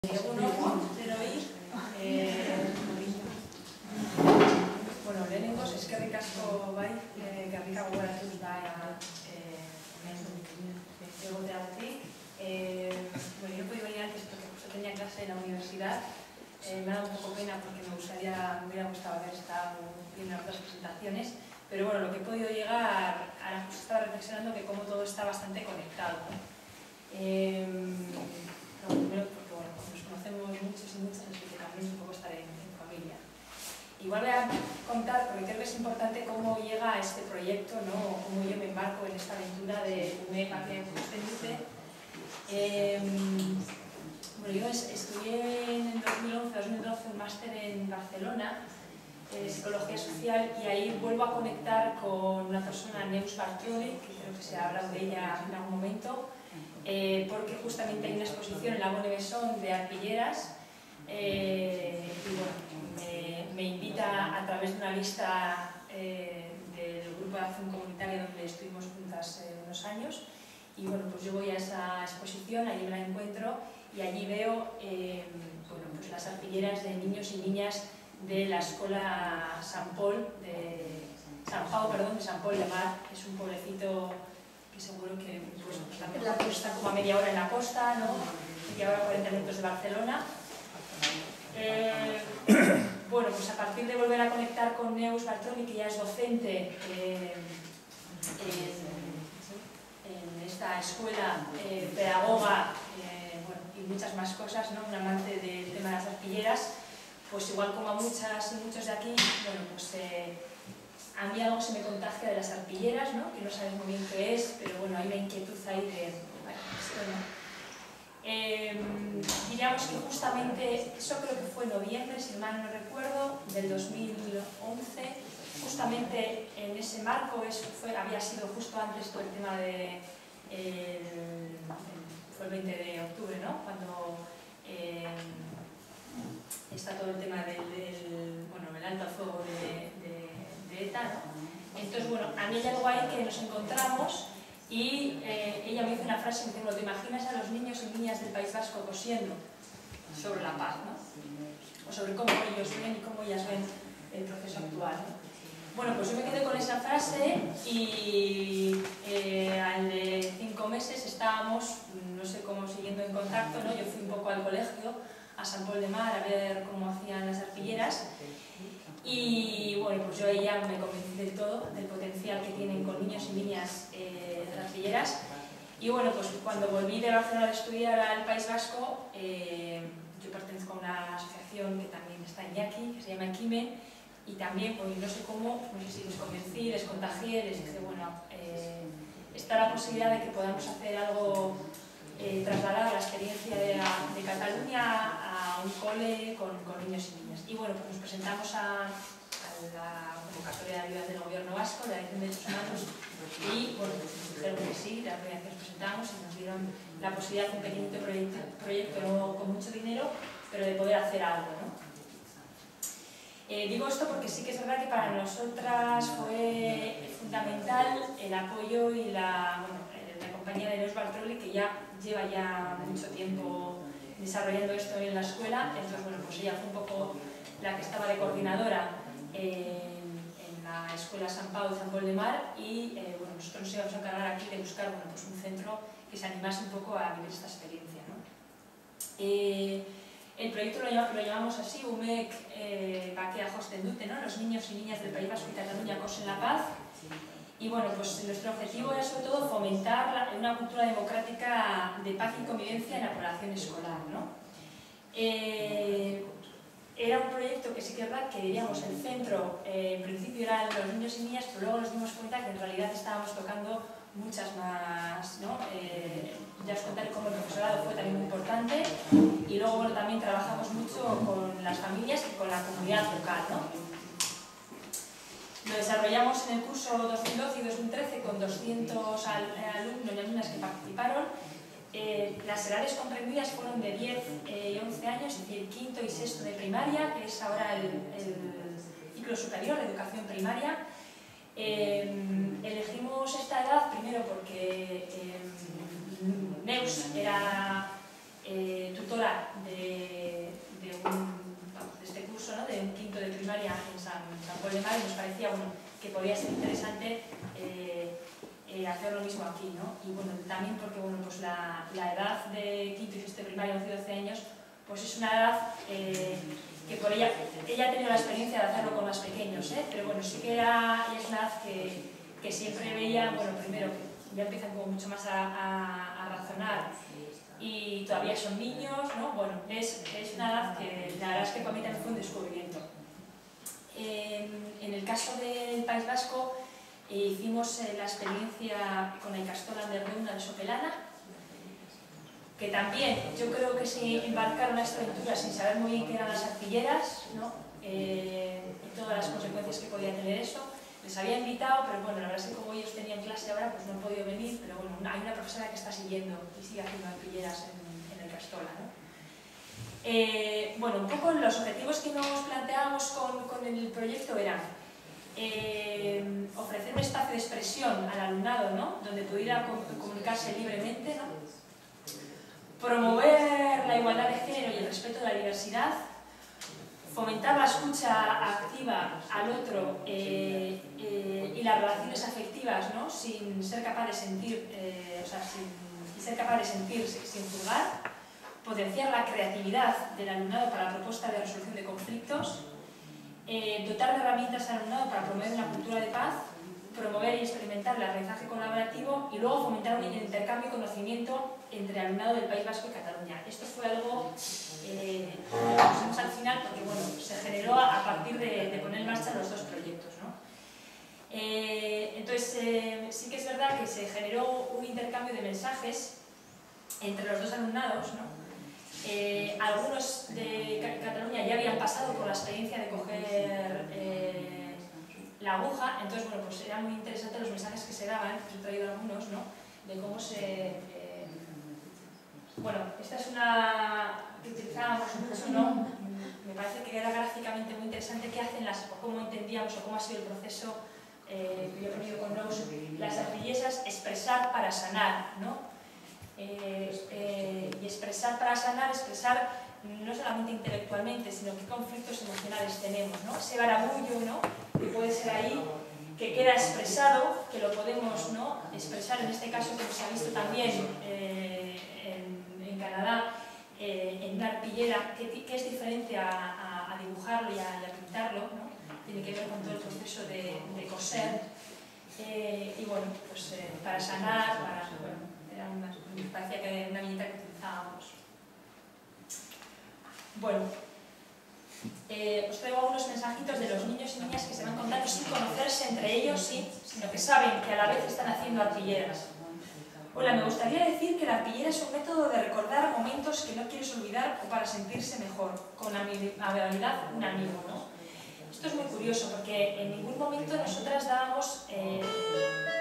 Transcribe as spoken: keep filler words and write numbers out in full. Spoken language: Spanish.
Egunon, denoi, bueno, lehenengoz, eskerrik asko bai, garrika gogoratuz da hemen egoteagatik. Bueno, yo he podido venir antes porque justo tenía clase en la universidad. Me ha dado un poco pena porque me gustaría, me hubiera gustado haber estado viendo otras presentaciones, pero bueno, lo que he podido llegar, ahora justo estaba reflexionando que como todo está bastante conectado, ¿no? Eh, no, primero porque bueno, nos conocemos muchos y muchas, así que también un poco estar en, en familia. Igual voy a contar, porque creo que es importante cómo llega a este proyecto, ¿no? Cómo yo me embarco en esta aventura de U M E C A que usted dice. Eh, bueno, yo estudié en el dos mil once dos mil doce un máster en Barcelona de Psicología Social y ahí vuelvo a conectar con una persona, Neus Bartroli, que creo que se ha hablado de ella en algún momento, eh, porque justamente hay una exposición en la Bonne Maison de arpilleras eh, y bueno, me, me invita a través de una lista eh, del grupo de acción comunitaria donde estuvimos juntas eh, unos años y bueno, pues yo voy a esa exposición, allí me la encuentro y allí veo eh, bueno, pues las arpilleras de niños y niñas de la escuela San Paul de San Pau, perdón, de San Paul de Mar, que es un pueblecito que seguro que pues, está, mejor, está como a media hora en la costa, ¿no? Y que ahora a cuarenta minutos de Barcelona. Eh, bueno, pues a partir de volver a conectar con Neus Bartroli, que ya es docente eh, en, en esta escuela, eh, pedagoga eh, bueno, y muchas más cosas, ¿no? Un amante del tema de las arpilleras, pues igual como a muchas y muchos de aquí, bueno, pues eh, a mí algo se me contagia de las arpilleras, ¿no? Que no sabes muy bien qué es, pero bueno, hay una inquietud ahí de, bueno, esto no. Eh, diríamos que justamente, eso creo que fue en noviembre, si mal no recuerdo, del dos mil once, justamente en ese marco, eso fue, había sido justo antes todo el tema de, eh, fue el veinte de octubre, ¿no? Cuando eh, está todo el tema del, del bueno, el alto al fuego de, de, de ETA, ¿no? Entonces, bueno, a mí hay algo ahí que nos encontramos y eh, ella me dice una frase, me dice, bueno, ¿te imaginas a los niños y niñas del País Vasco cosiendo sobre la paz, ¿no? O sobre cómo ellos ven y cómo ellas ven el proceso actual, ¿no? Bueno, pues yo me quedé con esa frase y eh, al de cinco meses estábamos, no sé cómo, siguiendo en contacto, ¿no? Yo fui un poco al colegio, a San Paul de Mar, a ver cómo hacían las arpilleras y bueno, pues yo ahí ya me convencí del todo, del potencial que tienen con niños y niñas eh, las arpilleras y bueno, pues cuando volví de Barcelona a estudiar al País Vasco, eh, yo pertenezco a una asociación que también está en Iñaki, que se llama Equimen y también, pues no sé cómo, no sé si les convencí, les contagié, les dije, bueno, eh, está la posibilidad de que podamos hacer algo, eh, trasladar la experiencia de, de Cataluña a un cole con, con niños y niñas. Y bueno, pues nos presentamos a, a la convocatoria de ayuda del gobierno vasco, de la Dirección de Derechos Humanos, y bueno, pues nos dijeron que sí, la primera vez que nos presentamos y nos dieron la posibilidad de un pequeñito proyecto, proyecto no con mucho dinero, pero de poder hacer algo, ¿no? Eh, digo esto porque sí que es verdad que para nosotras fue fundamental el apoyo y la, bueno, la compañía de Neus Bartroli, que ya lleva ya mucho tiempo desarrollando esto en la escuela. Entonces, bueno, pues ella fue un poco la que estaba de coordinadora en, en la escuela San Pau de San Paul de Mar y eh, bueno, nosotros nos íbamos a encargar aquí de buscar, bueno, pues un centro que se animase un poco a vivir esta experiencia, ¿no? Eh, El proyecto lo, lo llamamos así, U M E C eh, Bakea Josten Dute, ¿no? Los niños y niñas del País Vasco y Cataluña cosen la paz. Y bueno, pues nuestro objetivo era sobre todo fomentar una cultura democrática de paz y convivencia en la población escolar, ¿no? Eh, era un proyecto que sí que es verdad que diríamos el centro, eh, en principio eran los niños y niñas, pero luego nos dimos cuenta que en realidad estábamos tocando muchas más, ¿no? Eh, ya os contaré cómo el profesorado fue también muy importante y luego bueno, también trabajamos mucho con las familias y con la comunidad local, ¿no? Lo desarrollamos en el curso dos mil doce y dos mil trece con doscientos al, alumnos y alumnas que participaron. Eh, las edades comprendidas fueron de diez y once años, es decir, quinto y sexto de primaria, que es ahora el, el ciclo superior de educación primaria. Eh, elegimos esta edad primero porque eh, Neus era eh, tutora de de, de, un, vamos, de este curso, ¿no? De un quinto de primaria en San, San Pol de Mar, y nos parecía bueno, que podía ser interesante eh, eh, hacer lo mismo aquí, ¿no? Y bueno, también porque bueno, pues la, la edad de quinto y sexto de primaria, once y doce años, pues es una edad eh, que por ella, ella ha tenido la experiencia de hacerlo con más pequeños, ¿eh? Pero bueno, sí que era, ella es una edad que, que siempre veía, bueno, primero que ya empiezan como mucho más a, a, a razonar y todavía son niños, ¿no? Bueno, es, es una edad que la verdad es que para mí también fue un descubrimiento. En, en el caso del País Vasco eh, hicimos eh, la experiencia con la Ikastola de Reuna de Sopelana, que también yo creo que se embarcaron a esta aventura sin saber muy bien qué eran las artilleras, ¿no? Eh, y todas las consecuencias que podía tener eso. Les había invitado, pero bueno, la verdad es que como ellos tenían clase ahora, pues no han podido venir, pero bueno, hay una profesora que está siguiendo y sigue haciendo artilleras en, en el Ikastola, ¿no? Eh, bueno, un poco los objetivos que nos planteábamos con, con el proyecto eran eh, ofrecer un espacio de expresión al alumnado, ¿no? Donde pudiera comunicarse libremente, ¿no? Promover la igualdad de género y el respeto de la diversidad, fomentar la escucha activa al otro eh, eh, y las relaciones afectivas, ¿no? Sin ser capaz de sentir, eh, o sea, sin, sin ser capaz de sentir sin juzgar, potenciar la creatividad del alumnado para la propuesta de resolución de conflictos, eh, dotar de herramientas al alumnado para promover una cultura de paz, promover y experimentar el aprendizaje colaborativo y luego fomentar un intercambio y conocimiento entre el alumnado del País Vasco y Cataluña. Esto fue algo eh, que lo pusimos al final porque bueno, se generó a partir de, de poner en marcha los dos proyectos, ¿no? Eh, entonces, eh, sí que es verdad que se generó un intercambio de mensajes entre los dos alumnados, ¿no? Eh, algunos de Cataluña ya habían pasado por la experiencia de coger eh, la aguja, entonces bueno, pues eran muy interesantes los mensajes que se daban, he traído algunos, ¿no? De cómo se... Eh, bueno, esta es una que utilizábamos mucho, ¿no? Me parece que era gráficamente muy interesante qué hacen las, o cómo entendíamos o cómo ha sido el proceso eh, que yo he venido con Rose, las artillesas, expresar para sanar, ¿no? Eh, eh, y expresar para sanar, expresar no solamente intelectualmente, sino qué conflictos emocionales tenemos, ¿no? Ese barabullo, ¿no? Que puede ser ahí, que queda expresado, que lo podemos, ¿no? expresar, en este caso como se ha visto también eh, en, en Canadá, eh, en una arpillera, que, que es diferente a, a, a dibujarlo y a, y a pintarlo, ¿no? Tiene que ver con todo el proceso de, de coser, eh, y bueno, pues eh, para sanar, para... Bueno, era una, me parecía que era una viñeta que utilizábamos. Bueno, eh, os traigo algunos mensajitos de los niños y niñas que se van contando sin conocerse entre ellos, sí, sino que saben que a la vez están haciendo arpilleras. Hola, me gustaría decir que la arpillera es un método de recordar momentos que no quieres olvidar o para sentirse mejor, con amabilidad un amigo, ¿no? Esto es muy curioso porque en ningún momento nosotras dábamos... Eh,